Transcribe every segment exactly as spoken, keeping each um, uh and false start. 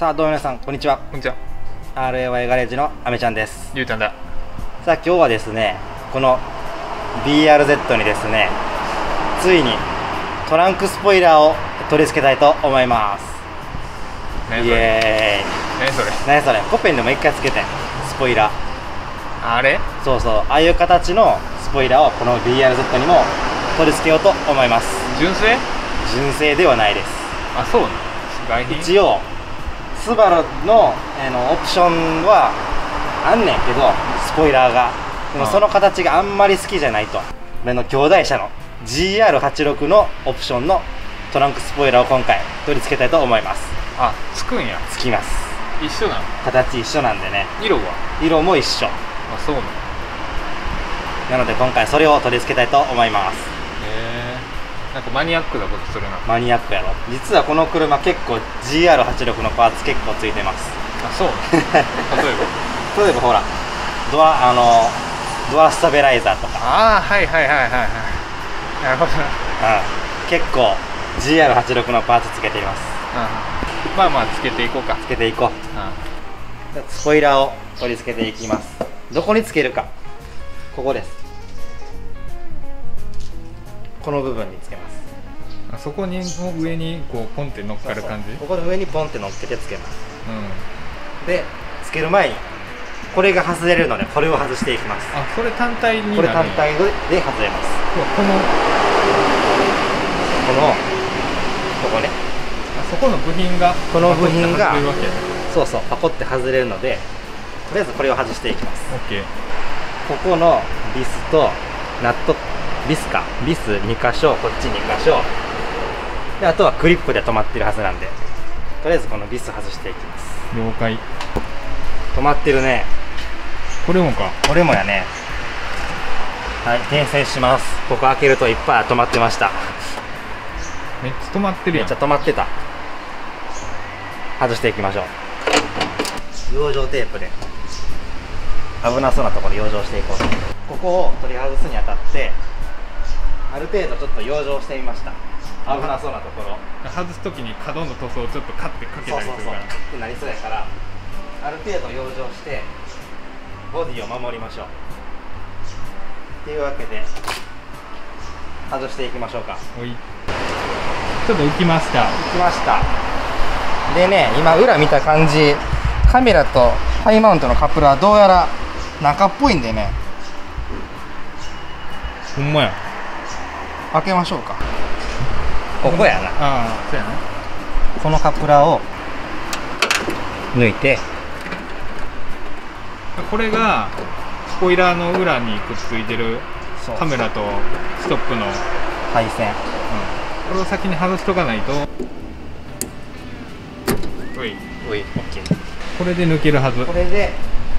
さあどうも皆さんこんにちは。 こんにちは。 アールエーワイ ガレージのアメちゃんです。 ゆうちゃんだ。 さあ今日はですね、この ビーアールゼット にですね、ついにトランクスポイラーを取り付けたいと思います。イ何それエーイ。 何それ何それ、コペンでも一回つけてスポイラー。 あれそうそう、ああいう形のスポイラーをこの ビーアールゼット にも取り付けようと思います。 純正？ 純正ではないです。 あ、そうなの。外品？ 一応スバルの、あのオプションはあんねんけど、スポイラーがでもその形があんまり好きじゃないと。俺の兄弟車の ジーアールはちじゅうろく のオプションのトランクスポイラーを今回取り付けたいと思います。 あ、つくんや。 つきます。 一緒なの？ 形一緒なんでね。 色は？ 色も一緒あ、そうなの。 なので今回それを取り付けたいと思います。 へえ。なんかマニアックなことするな。 マニアックやろ。実はこの車結構 ジーアールはちじゅうろく のパーツ結構ついてます。 あ、そうなの。例えば例えばほら、ドアあのドアスタベライザーとか、 ああ、はいはいはいはいはい。なるほどな。 うん、結構 ジーアールはちじゅうろく のパーツつけています。 うん、まあまあつけていこうか。 つけていこう。 うん、 スポイラーを取り付けていきます。どこにつけるか、ここです。この部分につけます。 あそこにの上にこうポンって乗っかる感じ。 そうそう、ここの上にポンって乗っけてつけます。 うん、 でつける前にこれが外れるので、これを外していきます。 あ、それ単体になる。 これ単体で外れます。 このこのここね、 あそこの部品がこの部品が外れるわけ。 そうそう、パコって外れるので、とりあえずこれを外していきます。 オッケー。 ここのビスとナット、ビスかビスに箇所、こっちに箇所で、あとはクリップで止まってるはずなんで、とりあえずこのビス外していきます。 了解。 止まってるね。 これもか。 これもやね。はい、転生します。ここ開けるといっぱい止まってました。 めっちゃ止まってるやん。 めっちゃ止まってた。外していきましょう。養生テープで危なそうなところ養生していこう。ここを取り外すにあたってある程度ちょっと養生してみました。危なそうなところ外すときに角の塗装をちょっとカッてかけたりするから、 そうそうそうってなりそうやから、ある程度養生してボディを守りましょう。っていうわけで外していきましょうか。 おい、ちょっと浮きました。 浮きました。でね、今裏見た感じ、カメラとハイマウントのカップルはどうやら中っぽいんでね、 ほんまや。 開けましょうか。ここやな。 ああ、そうやな。 このカップラーを抜いて、 これがスポイラーの裏にくっついてるカメラとストップの配線、 うん、これを先に外しとかないと。おいおい、オッケー。 これで抜けるはず。 これで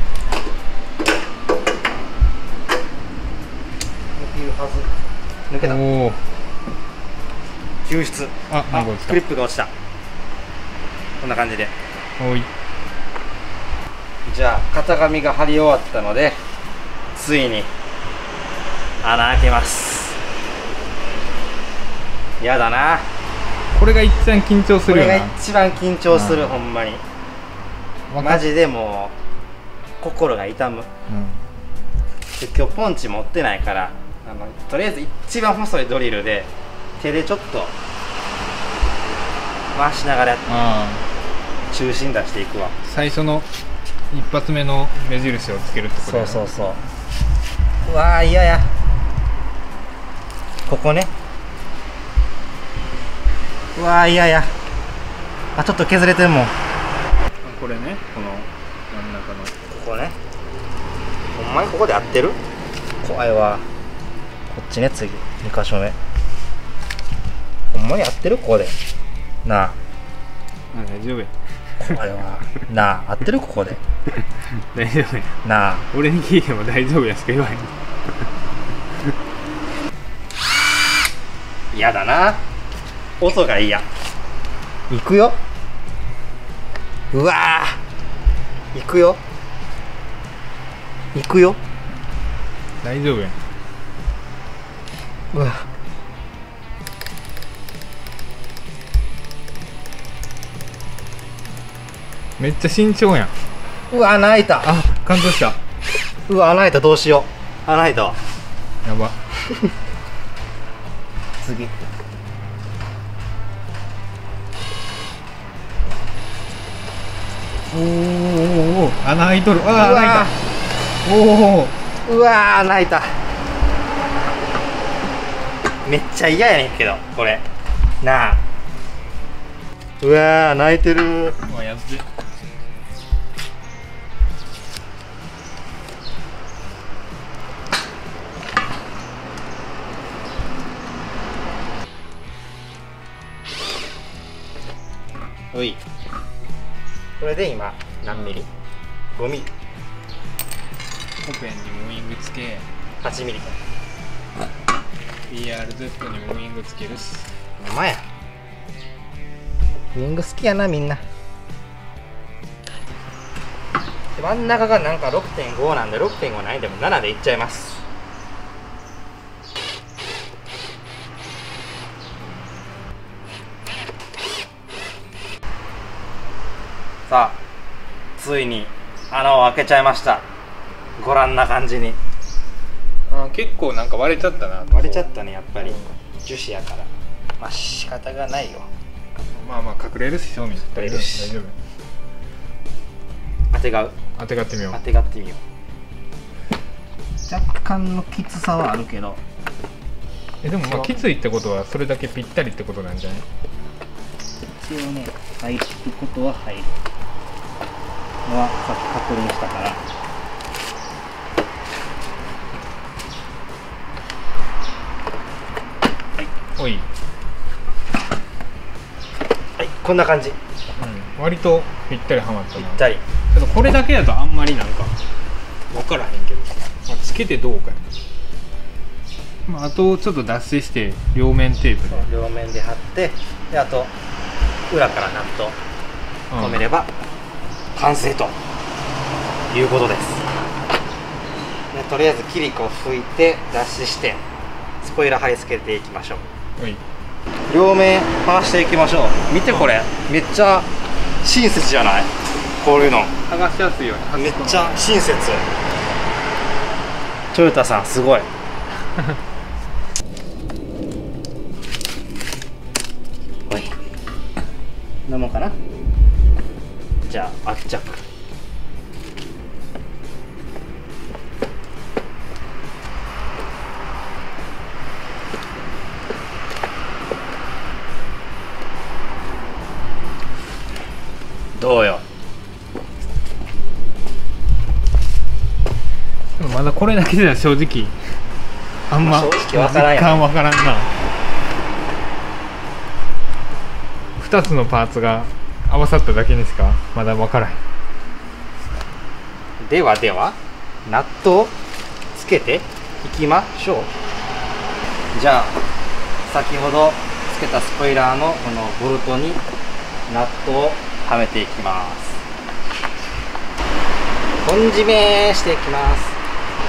抜けるはず。抜けた。 おお、 救出。 あ、なんか落ちた。 クリップが落ちた。こんな感じで。 おい、 じゃあ型紙が貼り終わったので、ついに穴開けます。やだな。 これが一番緊張すこれるよな。 が一番緊張する、 うん、 ほんまに。 わかっマジでもう心が痛む。 うん、 で今日ポンチ持ってないから、あのとりあえず一番細いドリルで手でちょっと回しながらやっあ中心出していくわ。 あ、最初の一発目の目印をつけるってことそやな。 うそうそう。うわー、嫌や。ここね。うわー、嫌や。あ、ちょっと削れてるもん。 これね、この真ん中のここね。ほんまにここで合ってる？怖いわ。こっちね、次に箇所目。ほんまに合ってる？ここでなあ。 あ、大丈夫や。 怖いわ。なあ、合ってる？ここで大丈夫や。 なあ。 俺に聞いても大丈夫やしか言わへん。 嫌だな。音が嫌。行くよ。うわー、行くよ。行くよ。 大丈夫や。 うわ、 めっちゃ慎重やん。 うわ穴開いた。 あ、感動した。 うわ穴開いた。どうしよう。穴開いたわ。 やば。 次。 おーおーおー、穴開いとる。あー、穴開いた。おお。 うわ穴開いた。めっちゃ嫌やねんけどこれなあ。うわ穴開いてる。 うわやっべ。 うい。これで今何ミリ？ ご ミリ。 コペンにもウイングつけ、 はちミリ。 ビーアールゼット にもウイングつけるし。 ほんまや。ウイング好きやなみんな。で真ん中がなんか ろくてんご なんで ろくてんご ないんでもななでいっちゃいます。さあついに穴を開けちゃいました。ご覧な感じにあ、結構なんか割れちゃったな。 割れちゃったね。やっぱり樹脂やからまあ仕方がないよ。 まあまあ隠れるし、正面隠れるし大丈夫。 当てがう当てがってみよう。 当てがってみよう。若干のきつさはあるけど、 えでもまあきついってことはそれだけぴったりってことなんじゃない？ 一応ね入ることは入るのはさっき確認したから。 おい、 はい、こんな感じ。 うん、割とぴったりはまったな。 ぴったり。 けどこれだけだとあんまりなんか分からへんけど、まあ、つけてどうかや。まあ、あとちょっと脱脂して両面テープで両面で貼って、であと裏からナット止めれば完成ということです。でとりあえずキリコを拭いて脱脂してスポイラー貼り付けていきましょう。 おい、 両面回していきましょう。見てこれ、めっちゃ親切じゃない？こういうの剥がしやすいように。 めっちゃ親切。トヨタさんすごい。おい飲もうかな。じゃあ圧着。どうよ。 でもまだこれだけでは正直あんま正直わからんやん。 実感わからんな。ふたつのパーツが合わさっただけにしかまだわからへん。 ではではナットをつけていきましょう。じゃあ先ほどつけたスポイラーのこのボルトにナットをはめていきます。本締めしていきます。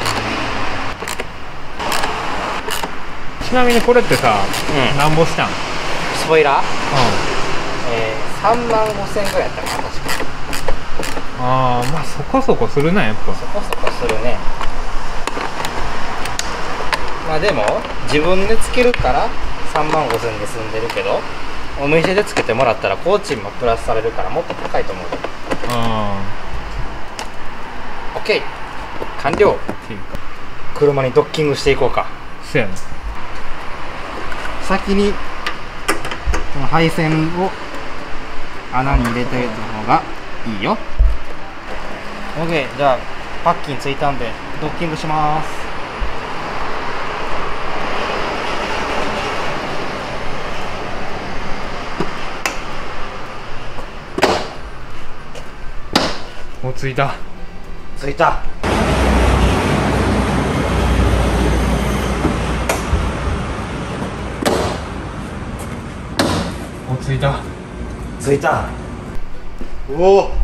ちなみにこれってさ、 うん、 なんぼしたん？ スポイラー、 うん、 えー、さんまんごせんえんぐらいやったかな確か。 ああ、まあそこそこするなやっぱ。 そこそこするね。まあでも自分でつけるからさんまんごせんえんで済んでるけど、お店でつけてもらったら工賃もプラスされるからもっと高いと思う。 ああ OK 完了。 っていうか車にドッキングしていこうか。 そうやな。 先にこの配線を穴に入れておいた方がいいよ。 OK じゃあパッキンついたんでドッキングします。 お、ついたついた。 お、ついたついた。おお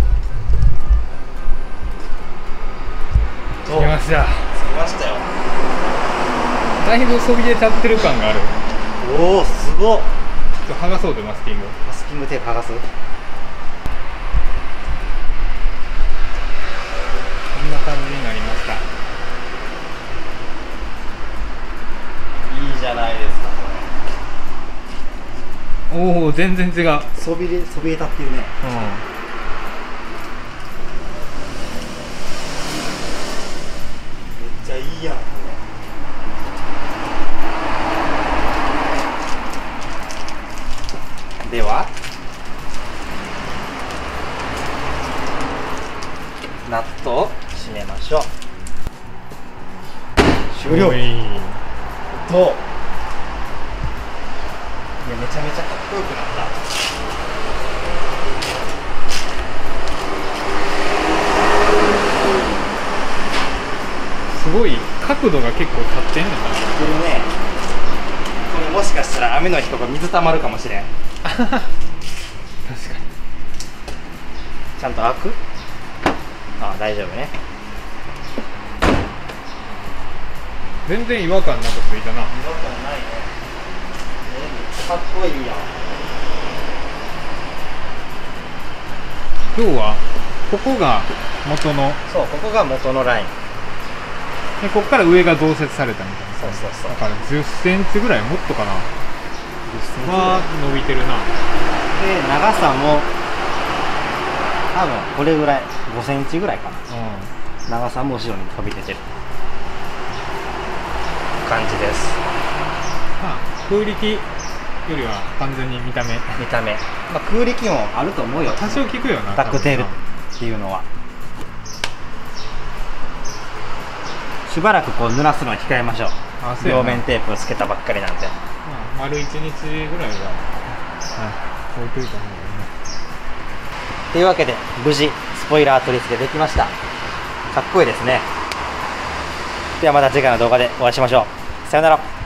つきました。 つきましたよ。 だいぶそびえ立ってる感がある。 おおすごっ。 ちょっと剥がそうでマスキング。 マスキングテープ剥がす。 感じになりました。 いいじゃないですかこおお、全然違う。うん。 れ。そびれそびえ立ってるね。めっちゃいいやんこれ。ではナットを締めましょう。終了。 おい。 と、いやめちゃめちゃかっこよくなった。 すごい角度が結構立ってんねんな。 これね、これもしかしたら雨の日とか水たまるかもしれん。 確かに。 ちゃんと開く？あ、大丈夫ね。 全然違和感なくついたな。 違和感ないね。えめっちゃかっこいいやん。 今日はここが元のそう、ここが元のライン。 で、ここから上が増設されたみたいな。 そうそうそう。 だからじゅっセンチぐらい、もっとかな。 じゅっセンチぐらいは伸びてるな。 で、長さも多分これぐらい、ごセンチぐらいかな。 う長さも後ろに飛び出てる感じです。 ん。まあ空力よりは完全に見た目。 見た目、まあ、空力もあると思うよ。 多少効くよな。 ダックテール多分っていうのはしばらくこう濡らすのは控えましょう。 な。あ、そうやな。 両面テープをつけたばっかりなんで。 まあ丸一日ぐらいは、はい、置いといた方がいいね。 というわけで無事スポイラー取り付けできました。かっこいいですね。ではまた次回の動画でお会いしましょう。さよなら。